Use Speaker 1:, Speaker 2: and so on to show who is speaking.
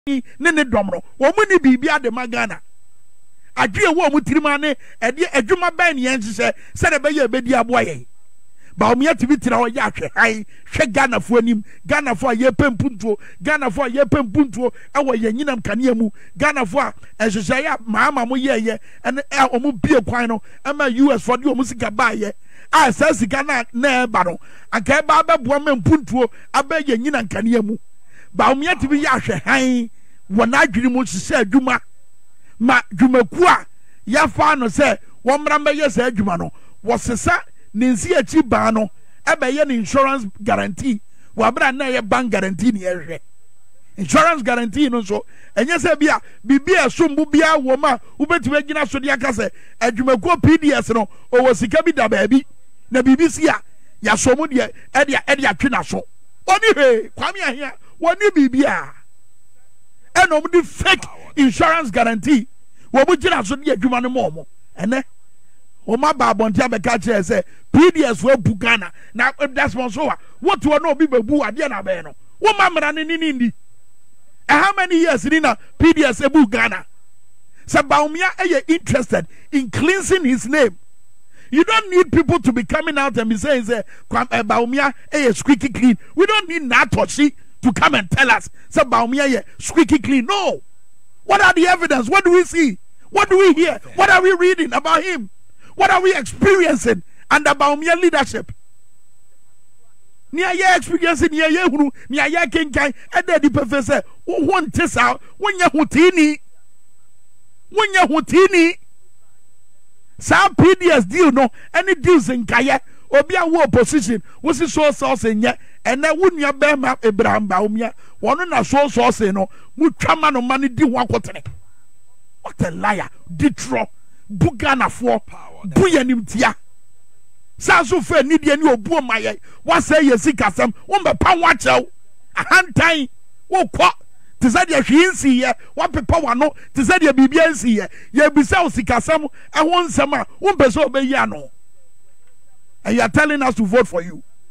Speaker 1: ne ne domro wo mu ni bibia de magana adwe wo mu tirima ne ede adwuma ban ne yenhye se de be ye bedi aboa ye Bawumia tibi tira ho ya hwe hai hwe Ghana fo anim Ghana fo ye pempuntuo Ghana fo ye pempuntuo ewo ye nyinam kanea mu Ghana fo ehhehye ya maama mo ye ene omo bie kwan no ama US for de omo sika ba ye a sa sika na eba no anka eba abeboa mempuntuo aba ye nyinam kanea mu Bawumia tibi ya hwe hai wona adwiri mu hye adwuma ma dwumaku a ya fa no se wo mra meye se adwuma no wo sesa ninsi achi ba no ebe ye insurance guarantee wa bra na ye bank guarantee ni ehwe insurance guarantee no so enye se bia bibia sombu bia wo ma ubetiwe gina so dia ka se adwumaku PDS no o wo sika bi da baabi na BBC a ya somu de e de atwe na so oni he Kwame ahia woni bibia eno mu di fake insurance guarantee wo bu gina so de adwuma no mo ene o ma ba bontia be ka kire say PDS we bu Ghana na that's one so what you know be bu ade na be no wo ma mra ni ndi how many years ni na PDS bu Ghana say Bawumia interested in cleansing his name. You don't need people to be coming out and be saying Bawumia squeaky clean. We don't need Natoshi to come and tell us say Bawumia squeaky clean. No. What are the evidence? What do we see? What do we hear? What are we reading about him? What are we experiencing under Bawumia leadership? Nia ye experiencing nia ye hunu nia ye kenkan e de professor wo wonte sa wonya hutini sa PDS deal no any deals in kaya obi a wo opposition wo si so nye ene wo nua bema Abraham Bawumia wono na so no mutwama no mane di ho akotene. What a liar. Ditro Bugana for Buyanimtia. Sasu fe Nidia ni obu maye. What say ye sikasam? Wombe pa wacho. A hand time. Wo kwa. Tizadia shinsi ye. What pepa wano. Tizadia bibiansi ye. Ye bisa sikasam. I want sama. Wombe so be yano. And you are telling us to vote for you.